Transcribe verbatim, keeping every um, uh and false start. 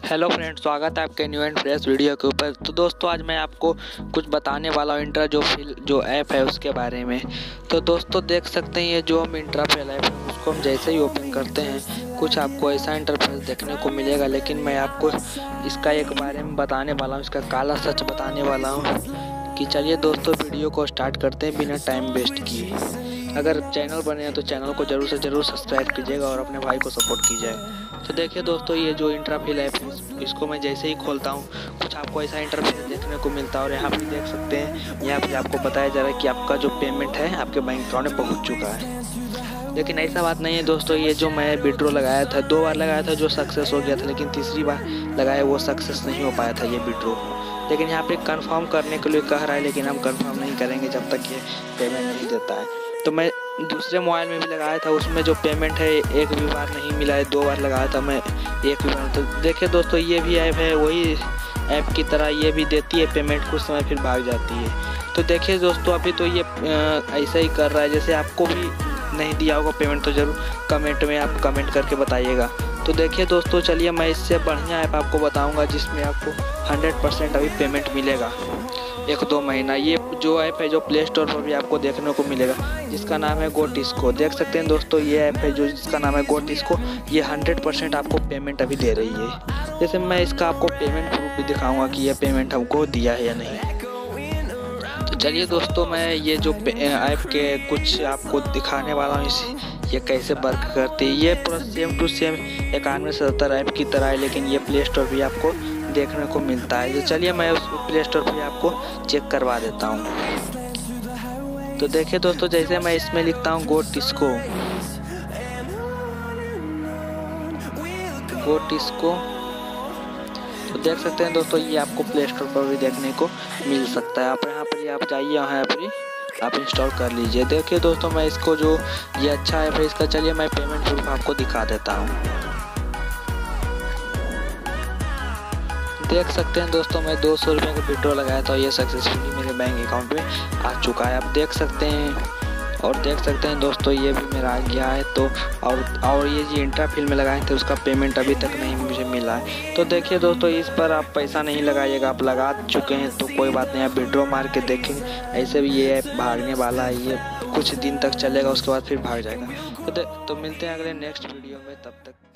Hello friends, स्वागत है आपके न्यू एंड फ्रेश वीडियो के ऊपर। तो दोस्तों आज मैं आपको कुछ बताने वाला हूँ इंट्रा जो फिल जो ऐप है उसके बारे में। तो दोस्तों देख सकते हैं ये जो हम इंट्रा फिल ऐप है उसको हम जैसे ही ओपन करते हैं कुछ आपको ऐसा इंटरफेस देखने को मिलेगा। लेकिन मैं आपको इसका एक बारे में बताने वाला हूँ, इसका काला सच बताने वाला हूँ कि चलिए दोस्तों वीडियो को स्टार्ट करते हैं बिना टाइम वेस्ट किए। अगर चैनल बने हैं तो चैनल को ज़रूर से ज़रूर सब्सक्राइब कीजिएगा और अपने भाई को सपोर्ट कीजिएगा। तो देखिए दोस्तों ये जो इंट्रा फिल ऐप है इसको मैं जैसे ही खोलता हूँ कुछ आपको ऐसा इंटरफेस देखने को मिलता है। और यहाँ पे देख सकते हैं यहाँ पे आपको बताया जा रहा है कि आपका जो पेमेंट है आपके बैंक अकाउंट में पहुँच चुका है। लेकिन ऐसा बात नहीं है दोस्तों, ये जो मैं विड्रॉ लगाया था दो बार लगाया था जो सक्सेस हो गया था, लेकिन तीसरी बार लगाया वो सक्सेस नहीं हो पाया था ये विड्रॉ। लेकिन यहाँ पे कंफर्म करने के लिए कह रहा है, लेकिन हम कंफर्म नहीं करेंगे जब तक ये पेमेंट नहीं देता है। तो मैं दूसरे मोबाइल में भी लगाया था, उसमें जो पेमेंट है एक भी बार नहीं मिला है, दो बार लगाया था मैं एक भी बार। तो देखिए दोस्तों ये भी ऐप है, वही ऐप की तरह ये भी देती है पेमेंट, कुछ समय फिर भाग जाती है। तो देखिए दोस्तों अभी तो ये ऐसा ही कर रहा है। जैसे आपको भी नहीं दिया होगा पेमेंट तो ज़रूर कमेंट में आप कमेंट करके बताइएगा। तो देखिए दोस्तों चलिए मैं इससे बढ़िया ऐप आपको बताऊंगा जिसमें आपको हंड्रेड परसेंट अभी पेमेंट मिलेगा एक दो महीना। ये जो ऐप है जो प्ले स्टोर पर भी आपको देखने को मिलेगा जिसका नाम है गोटिस्को। देख सकते हैं दोस्तों ये ऐप है जो जिसका नाम है गोटिस्को, ये हंड्रेड परसेंट आपको पेमेंट अभी दे रही है। जैसे मैं इसका आपको पेमेंट प्रूफ भी दिखाऊंगा कि ये पेमेंट हमको दिया है या नहीं। तो चलिए दोस्तों मैं ये जो ऐप के कुछ आपको दिखाने वाला हूँ इसे ये कैसे वर्क करती है। ये पूरा सेम टू सेम इक्यानवे सत्तर ऐप की तरह है, लेकिन ये प्ले स्टोर भी आपको देखने को मिलता है। तो चलिए मैं उस प्ले स्टोर पे आपको चेक करवा देता हूँ। तो देखिए दोस्तों जैसे मैं इसमें लिखता हूँ गोटिस्को गोटिस्को तो देख सकते हैं दोस्तों ये आपको प्ले स्टोर पर भी देखने को मिल सकता है। आप यहाँ पर आप जाइए यहाँ पर आप इंस्टॉल कर लीजिए। देखिए दोस्तों मैं इसको जो ये अच्छा है फिर इसका चलिए मैं पेमेंट प्रूफ आपको दिखा देता हूँ। देख सकते हैं दोस्तों मैं दो सौ रुपये का विड्रॉ लगाया था, ये सक्सेसफुली मेरे बैंक अकाउंट में आ चुका है। आप देख सकते हैं और देख सकते हैं दोस्तों ये भी मेरा आ गया है। तो और और ये जो इंट्रा फिल में लगाए थे उसका पेमेंट अभी तक नहीं मुझे मिला है। तो देखिए दोस्तों इस पर आप पैसा नहीं लगाइएगा, आप लगा चुके हैं तो कोई बात नहीं, आप विड्रॉ मार के देखेंगे। ऐसे भी ये ऐप भागने वाला है, ये कुछ दिन तक चलेगा उसके बाद फिर भाग जाएगा। तो, तो मिलते हैं अगले नेक्स्ट वीडियो में, तब तक